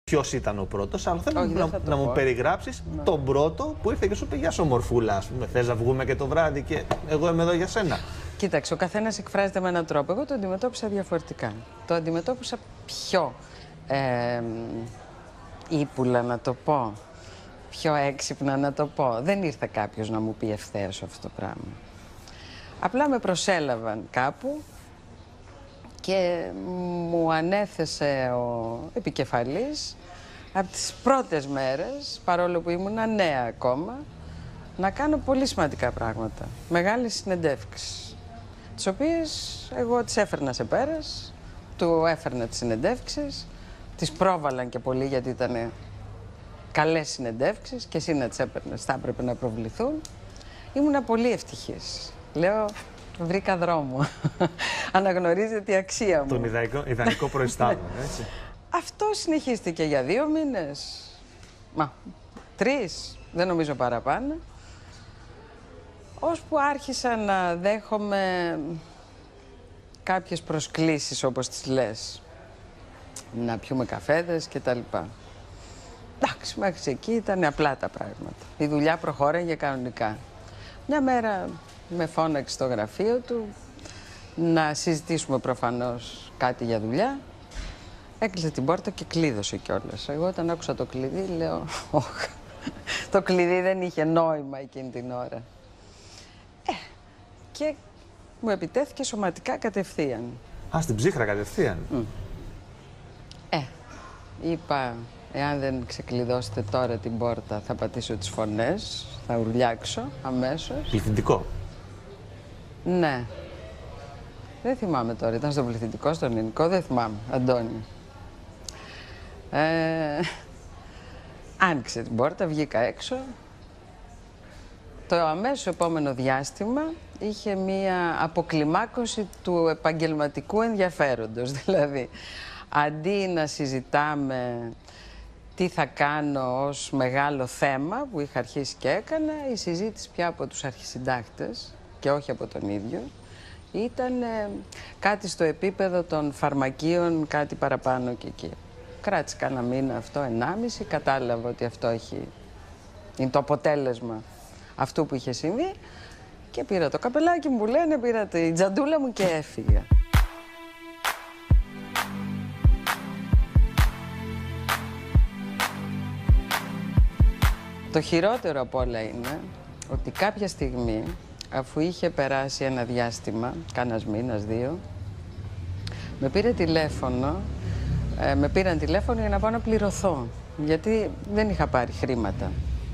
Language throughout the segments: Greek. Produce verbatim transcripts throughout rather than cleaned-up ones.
ποιος ήταν ο πρώτος, αλλά θέλω Όχι, να, να μου περιγράψεις ναι. τον πρώτο που ήρθε και σου είπε «Γεια σου, ομορφούλα, ας πούμε, θες να βγούμε και το βράδυ και εγώ είμαι εδώ για σένα». Κοίταξε, ο καθένας εκφράζεται με έναν τρόπο. Εγώ το αντιμετώπισα διαφορετικά. Το αντιμετώπισα πιο ε, ύπουλα, να το πω. Πιο έξυπνα, να το πω. Δεν ήρθε κάποιος να μου πει ευθέως αυτό το πράγμα. Απλά με προσέλαβαν κάπου και μου ανέθεσε ο επικεφαλής από τις πρώτες μέρες, παρόλο που ήμουν νέα ακόμα, να κάνω πολύ σημαντικά πράγματα. Μεγάλες συνεντεύξεις, τις οποίες εγώ τις έφερνα σε πέρας, του έφερνα τις συνεντεύξεις, τις πρόβαλαν και πολύ γιατί ήταν καλές συνεντεύξεις και εσύ να τις έπαιρνες, θα έπρεπε να προβληθούν. Ήμουνα πολύ ευτυχής. Λέω, βρήκα δρόμο. Αναγνωρίζεται η αξία μου. Τον ιδανικό, ιδανικό προϊστάμενο, έτσι. Αυτό συνεχίστηκε για δύο μήνες. Μα, τρεις, δεν νομίζω παραπάνω. Ώσπου άρχισα να δέχομαι κάποιες προσκλήσεις, όπως τις λες. Να πιούμε καφέδες και τα λοιπά. Εντάξει, μέχρι εκεί ήταν απλά τα πράγματα. Η δουλειά προχώραγε κανονικά. Μια μέρα με φώναξε στο γραφείο του να συζητήσουμε προφανώς κάτι για δουλειά. Έκλεισε την πόρτα και κλείδωσε κιόλας. Εγώ όταν άκουσα το κλειδί λέω «Ωχ, το κλειδί δεν είχε νόημα εκείνη την ώρα». Ε, και μου επιτέθηκε σωματικά κατευθείαν. Α, στην ψύχρα κατευθείαν. Mm. Ε, είπα, εάν δεν ξεκλειδώσετε τώρα την πόρτα θα πατήσω τις φωνές, θα ουρλιάξω αμέσως. Πληθυντικό. Ναι. Δεν θυμάμαι τώρα, ήταν στο πληθυντικό, στον ελληνικό, δεν θυμάμαι, Αντώνη. Ε, άνοιξε την πόρτα, βγήκα έξω. Το αμέσως επόμενο διάστημα είχε μία αποκλιμάκωση του επαγγελματικού ενδιαφέροντος. Δηλαδή, αντί να συζητάμε τι θα κάνω ως μεγάλο θέμα που είχα αρχίσει και έκανα, η συζήτηση πια από τους αρχισυντάκτες και όχι από τον ίδιο, ήταν ε, κάτι στο επίπεδο των φαρμακείων, κάτι παραπάνω και εκεί. Κράτησε κάνα μήνα αυτό, ενάμιση, κατάλαβα ότι αυτό έχει, είναι το αποτέλεσμα αυτού που είχε συμβεί και πήρα το καπελάκι μου που λένε, πήρα τη τζαντούλα μου και έφυγα. Το χειρότερο απ' όλα είναι ότι κάποια στιγμή, αφού είχε περάσει ένα διάστημα, κάνας μήνας, δύο, με πήρε τηλέφωνο, ε, με πήραν τηλέφωνο για να πάω να πληρωθώ, γιατί δεν είχα πάρει χρήματα.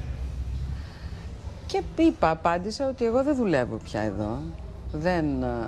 Και είπα, απάντησα ότι εγώ δεν δουλεύω πια εδώ, δεν, α,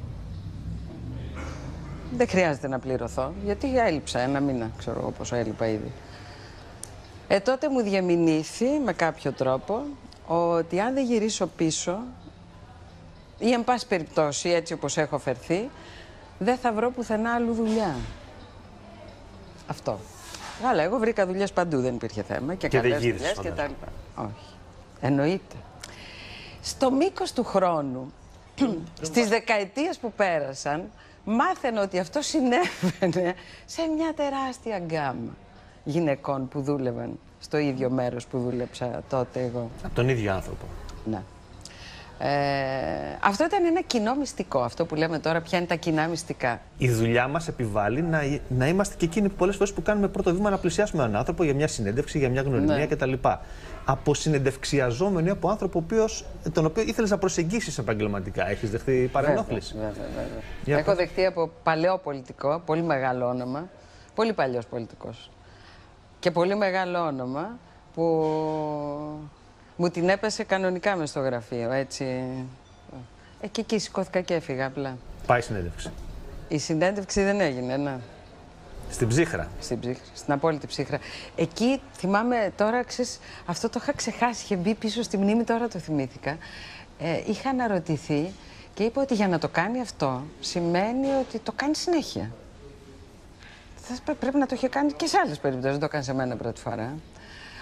δεν χρειάζεται να πληρωθώ, γιατί έλειψα ένα μήνα, ξέρω εγώ πόσο έλειπα ήδη. Ε, τότε μου διαμηνήθη με κάποιο τρόπο ότι αν δεν γυρίσω πίσω ή εν πάση περιπτώσει έτσι όπως έχω φερθεί, δεν θα βρω πουθενά άλλου δουλειά. Αυτό. Αλλά εγώ βρήκα δουλειές παντού, δεν υπήρχε θέμα και, και καλές δουλειές και τα λοιπά. Όχι. Εννοείται. Στο μήκος του χρόνου, στις δεκαετίες που πέρασαν, μάθαινα ότι αυτό συνέβαινε σε μια τεράστια γκάμα γυναικών που δούλευαν στο ίδιο μέρος που δούλεψα τότε εγώ. Από τον ίδιο άνθρωπο. Ναι. Ε, αυτό ήταν ένα κοινό μυστικό, αυτό που λέμε τώρα, ποια είναι τα κοινά μυστικά. Η δουλειά μας επιβάλλει να, να είμαστε και εκείνοι πολλές φορές που κάνουμε πρώτο βήμα να πλησιάσουμε έναν άνθρωπο για μια συνέντευξη, για μια γνωριμία ναι. κτλ. Από συνεντευξιαζόμενο ή από άνθρωπο οποίος, τον οποίο ήθελες να προσεγγίσεις επαγγελματικά. Έχεις δεχτεί παρενόχληση? Βέβαια, βέβαια, βέβαια. Έχω δεχτεί από παλαιό πολιτικό, πολύ μεγάλο όνομα, πολύ παλιός πολιτικός. Και πολύ μεγάλο όνομα που μου την έπεσε κανονικά μες στο γραφείο, έτσι. Ε, και εκεί σηκώθηκα και έφυγα απλά. Πάει συνέντευξη. Η συνέντευξη δεν έγινε, ναι. Στην ψύχρα. Στην ψύχρα, στην απόλυτη ψύχρα. Εκεί θυμάμαι τώρα, ξέρεις, αυτό το είχα ξεχάσει, είχε μπει πίσω στη μνήμη, τώρα το θυμήθηκα. Ε, είχα αναρωτηθεί και είπα ότι για να το κάνει αυτό σημαίνει ότι το κάνει συνέχεια. Πρέπει να το είχε κάνει και σε άλλες περιπτώσεις, δεν το έκανε σε μένα πρώτη φορά.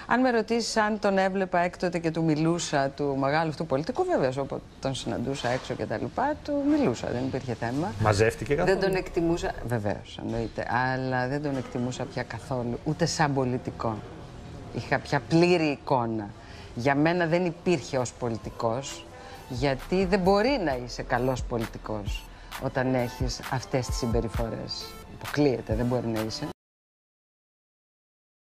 Αν με ρωτήσεις αν τον έβλεπα έκτοτε και του μιλούσα, του μεγάλου αυτού πολιτικού, βεβαίως, όπου τον συναντούσα έξω και τα λοιπά, του μιλούσα, δεν υπήρχε θέμα. Μαζεύτηκε καθόλου? Δεν τον εκτιμούσα, βεβαίως, εννοείται, αλλά δεν τον εκτιμούσα πια καθόλου, ούτε σαν πολιτικό. Είχα πια πλήρη εικόνα. Για μένα δεν υπήρχε ως πολιτικός, γιατί δεν μπορεί να είσαι καλός πολιτικός όταν έχεις αυτές τις συμπεριφορές. Αποκλείεται, δεν μπορεί να είσαι.